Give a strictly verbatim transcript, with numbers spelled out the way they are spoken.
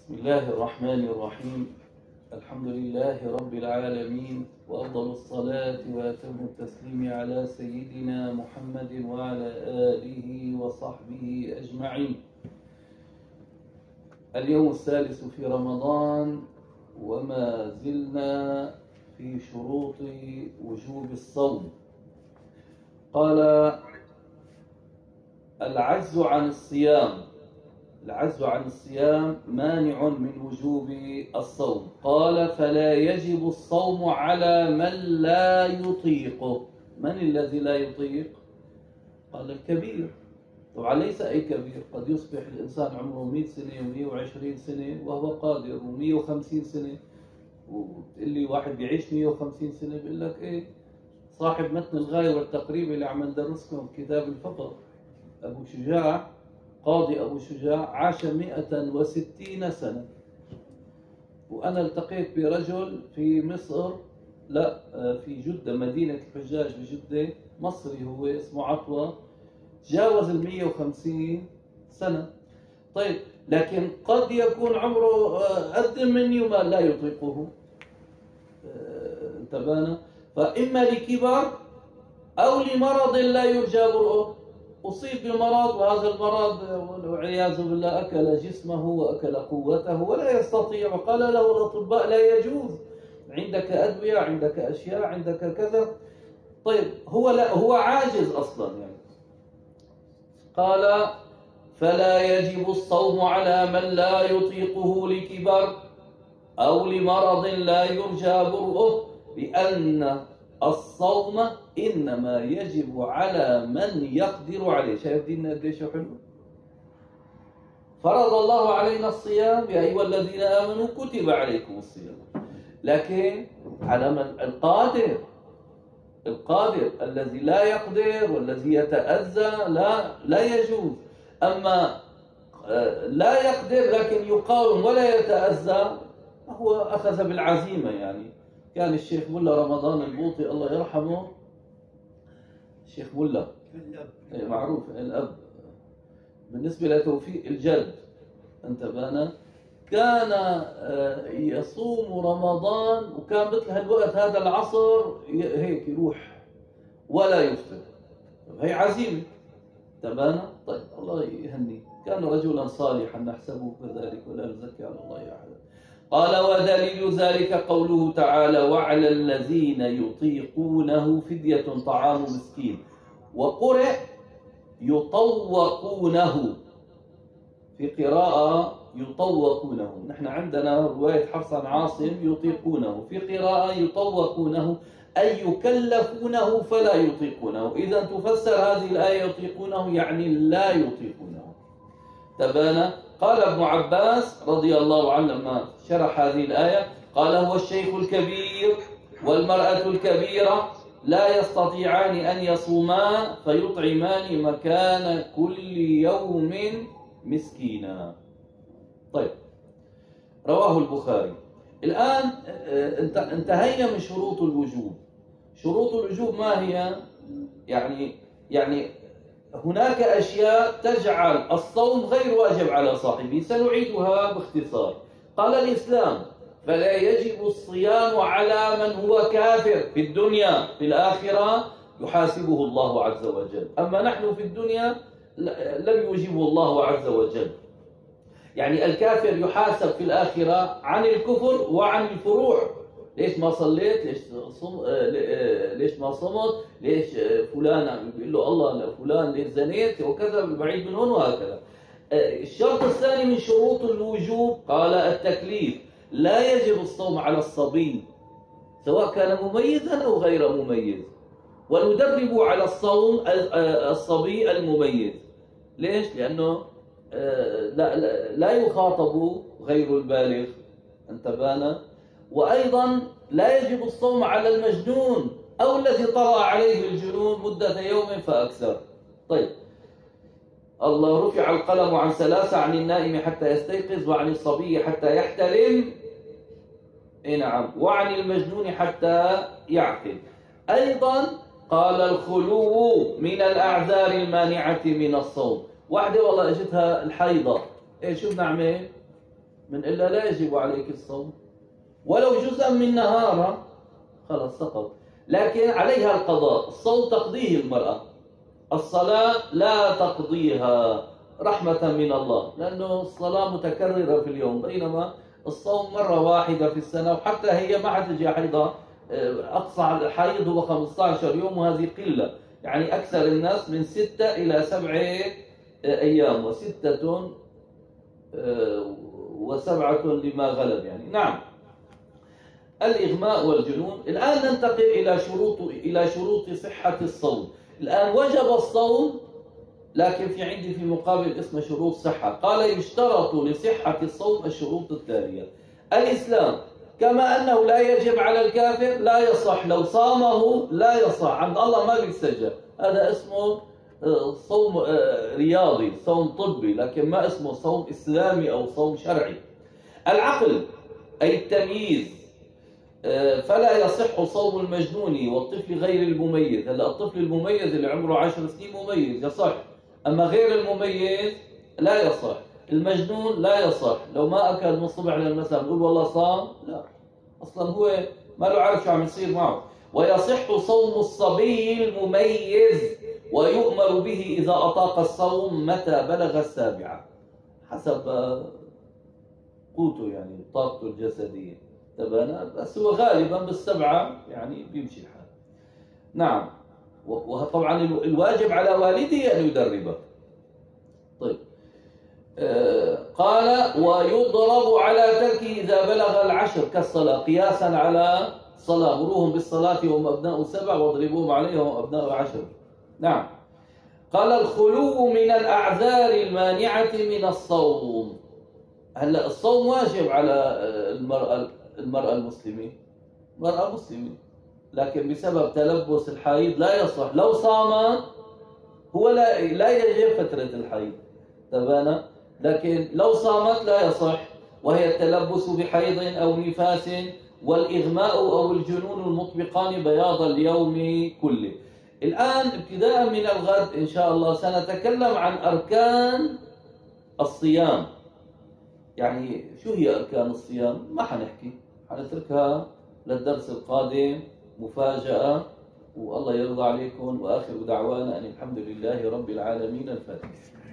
بسم الله الرحمن الرحيم. الحمد لله رب العالمين، وأفضل الصلاة وأتم التسليم على سيدنا محمد وعلى آله وصحبه أجمعين. اليوم الثالث في رمضان، وما زلنا في شروط وجوب الصوم. قال: العجز عن الصيام العجز عن الصيام مانع من وجوب الصوم. قال: فلا يجب الصوم على من لا يطيقه. من الذي لا يطيق؟ قال: الكبير. طبعا ليس أي كبير، قد يصبح الإنسان عمره مئة سنة ومئة وعشرين سنة وهو قادر، ومئة وخمسين سنة، وتقول لي واحد بيعيش مئة وخمسين سنة بيقول لك إيه؟ صاحب متن الغاية والتقريب اللي عم ندرسكم كتاب الفقه، أبو شجاع، قاضي أبو شجاع، عاش مئة وستين سنة. وأنا التقيت برجل في مصر، لا في جدة، مدينة الحجاج بجدة، مصري هو، اسمه عطوة، جاوز ال مئة وخمسين سنة. طيب، لكن قد يكون عمره أقدم مني وما لا يطيقه. انتبهنا؟ فإما لكبر أو لمرض لا يرجى برؤه، أصيب بمرض، وهذا المرض والعياذ بالله أكل جسمه وأكل قوته ولا يستطيع، وقال له الأطباء لا يجوز، عندك أدوية، عندك أشياء، عندك كذا. طيب، هو لا هو عاجز أصلا يعني. قال: فلا يجب الصوم على من لا يطيقه لكبر أو لمرض لا يرجى برؤه، لأن الصوم إنما يجب على من يقدر عليه. شايف ديننا قديش حلو؟ فرض الله علينا الصيام: يا أيها الذين آمنوا كتب عليكم الصيام. لكن على من القادر القادر الذي لا يقدر والذي يتأذى لا لا يجوز. أما لا يقدر لكن يقاوم ولا يتأذى، هو أخذ بالعزيمة. يعني كان الشيخ ملا رمضان البوطي الله يرحمه، الشيخ ملا معروف الأب، بالنسبة لتوفيق الجد، انتبهنا، كان يصوم رمضان، وكان مثل هالوقت هذا العصر هيك يروح ولا يفطر. هي عزيمة، انتبهنا. طيب، الله يهنيه، كان رجلا صالحا نحسبه كذلك ولا نزكي على الله أحدا. قال: ودليل ذلك قوله تعالى: وعلى الذين يطيقونه فدية طعام مسكين. وقرئ يطوقونه، في قراءة يطوقونه. نحن عندنا رواية حفص عن عاصم يطيقونه، في قراءة يطوقونه، أي يكلفونه فلا يطيقونه. إذا تفسر هذه الآية يطيقونه يعني لا يطيقونه. تبانا. قال ابن عباس رضي الله عنه لما شرح هذه الآية، قال: هو الشيخ الكبير والمرأة الكبيرة لا يستطيعان أن يصوما فيطعمان مكان كل يوم مسكينا. طيب، رواه البخاري. الآن انتهينا من شروط الوجوب. شروط الوجوب ما هي؟ يعني يعني هناك أشياء تجعل الصوم غير واجب على صاحبه، سنعيدها باختصار. قال الإسلام: فلا يجب الصيام على من هو كافر في الدنيا، في الآخرة يحاسبه الله عز وجل. أما نحن في الدنيا لم يجيبه الله عز وجل. يعني الكافر يحاسب في الآخرة عن الكفر وعن الفروع. ليش ما صليت؟ ليش صم... ليش ما صمت؟ ليش فلان بيقول له الله فلان ليش زنيت وكذا، بعيد من هون وهكذا. الشرط الثاني من شروط الوجوب قال: التكليف. لا يجب الصوم على الصبي سواء كان مميزا أو غير مميز، وندرب على الصوم الصبي المميز. ليش؟ لأنه لا, لا يخاطب غير البالغ، انتبهنا. وأيضا لا يجب الصوم على المجنون أو الذي طرأ عليه الجنون مدة يوم فأكثر. طيب، الله رفع القلم عن ثلاثة: عن النائم حتى يستيقظ، وعن الصبي حتى يحتلم، إيه نعم، وعن المجنون حتى يعقل. أيضا قال: الخلو من الأعذار المانعة من الصوم. واحدة والله اجتها الحيضة، إيه شو بنعمل؟ من إلا لا يجب عليك الصوم ولو جزءا من نهارها، خلاص سقط. لكن عليها القضاء. الصوم تقضيه المرأة، الصلاة لا تقضيها رحمة من الله، لأنه الصلاة متكررة في اليوم، بينما الصوم مرة واحدة في السنة، وحتى هي ما حتجي حيضها. أقصى الحيض هو خمسة عشر يوم، وهذه قلة. يعني أكثر الناس من ستة إلى سبعة أيام، وستة وسبعة لما غلب يعني. نعم. الإغماء والجنون. الآن ننتقل إلى شروط إلى شروط صحة الصوم. الآن وجب الصوم، لكن في عندي في مقابل اسمه شروط صحة. قال يشترط لصحة الصوم الشروط التالية: الإسلام، كما أنه لا يجب على الكافر، لا يصح لو صامه، لا يصح عند الله، ما بيتسجل. هذا اسمه صوم رياضي، صوم طبي، لكن ما اسمه صوم إسلامي أو صوم شرعي. العقل أي التمييز، فلا يصح صوم المجنون والطفل غير المميز. هلا الطفل المميز اللي عمره عشر سنين مميز يصح، أما غير المميز لا يصح. المجنون لا يصح، لو ما أكل من الصبح للمساء نقول والله صام؟ لا، أصلا هو ما له عارف شو عم يصير معه. ويصح صوم الصبي المميز، ويؤمر به إذا أطاق الصوم متى بلغ السابعة، حسب قوته يعني طاقته الجسدية تبانا، بس هو غالبا بالسبعة يعني بيمشي الحال. نعم. وطبعا الواجب على والده أن يدربه. طيب. آه قال ويضرب على تركه إذا بلغ العشر كالصلاة، قياسا على الصلاة: مروهم بالصلاة وهم أبناء سبع واضربوهم عليها وهم أبناء عشر. نعم. قال الخلو من الأعذار المانعة من الصوم. هلا الصوم واجب على المرأة المرأة المسلمة، مرأة مسلمة، لكن بسبب تلبس الحيض لا يصح. لو صام هو لا لا يجب فترة الحيض تبانا، لكن لو صامت لا يصح، وهي التلبس بحيض أو نفاس والإغماء أو الجنون المطبقان بياض اليوم كله. الآن ابتداء من الغد إن شاء الله سنتكلم عن أركان الصيام. يعني شو هي أركان الصيام؟ ما حنحكي، حنتركها للدرس القادم مفاجأة، والله يرضى عليكم. وآخر دعوانا أن الحمد لله رب العالمين. الفاتحة.